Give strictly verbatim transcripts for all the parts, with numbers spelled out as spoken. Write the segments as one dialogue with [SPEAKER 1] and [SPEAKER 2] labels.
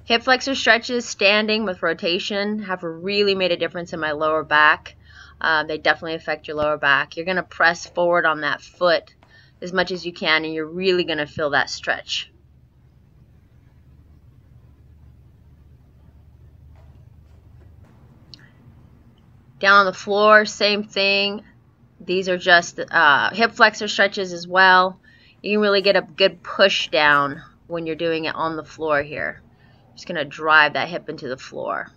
[SPEAKER 1] Hip flexor stretches standing with rotation have really made a difference in my lower back. Uh, they definitely affect your lower back. You're going to press forward on that foot as much as you can, and you're really going to feel that stretch. Down on the floor, same thing. These are just uh, hip flexor stretches as well. You can really get a good push down when you're doing it on the floor here. Just going to drive that hip into the floor.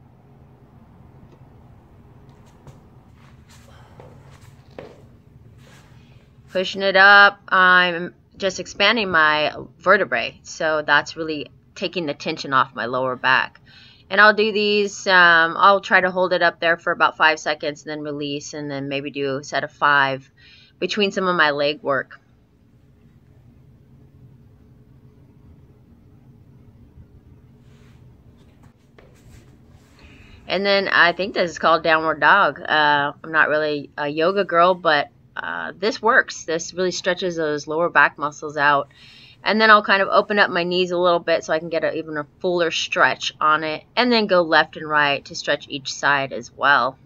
[SPEAKER 1] Pushing it up, I'm just expanding my vertebrae. So that's really taking the tension off my lower back. And I'll do these, um, I'll try to hold it up there for about five seconds and then release, and then maybe do a set of five between some of my leg work. And then I think this is called downward dog. Uh, I'm not really a yoga girl, but uh, this works. This really stretches those lower back muscles out. And then I'll kind of open up my knees a little bit so I can get a, even a fuller stretch on it. And then go left and right to stretch each side as well.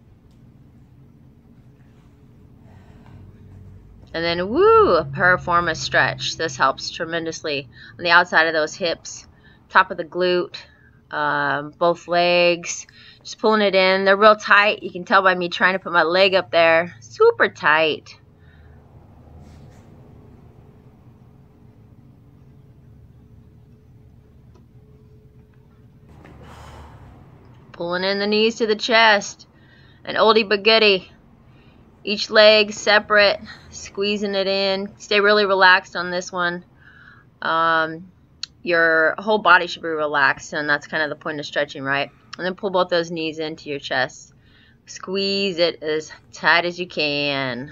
[SPEAKER 1] And then, woo, a piriformis stretch. This helps tremendously on the outside of those hips, top of the glute. Um, both legs, just pulling it in. They're real tight. You can tell by me trying to put my leg up there. Super tight. Pulling in the knees to the chest. An oldie but goodie. Each leg separate. Squeezing it in. Stay really relaxed on this one. Um... Your whole body should be relaxed, and that's kind of the point of stretching, right? And then pull both those knees into your chest. Squeeze it as tight as you can.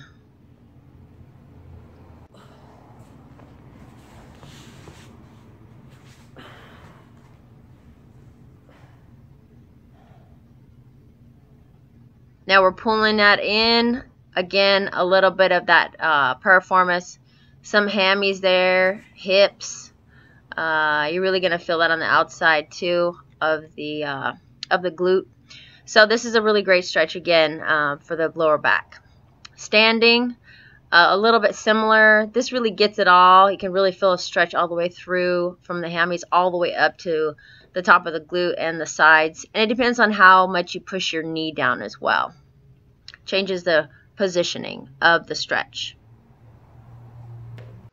[SPEAKER 1] Now we're pulling that in. Again, a little bit of that uh, piriformis. Some hammies there, hips. Uh, you're really going to feel that on the outside too of the uh, of the glute. So this is a really great stretch again uh, for the lower back. Standing, uh, a little bit similar. This really gets it all. You can really feel a stretch all the way through from the hammies all the way up to the top of the glute and the sides. And it depends on how much you push your knee down as well. Changes the positioning of the stretch.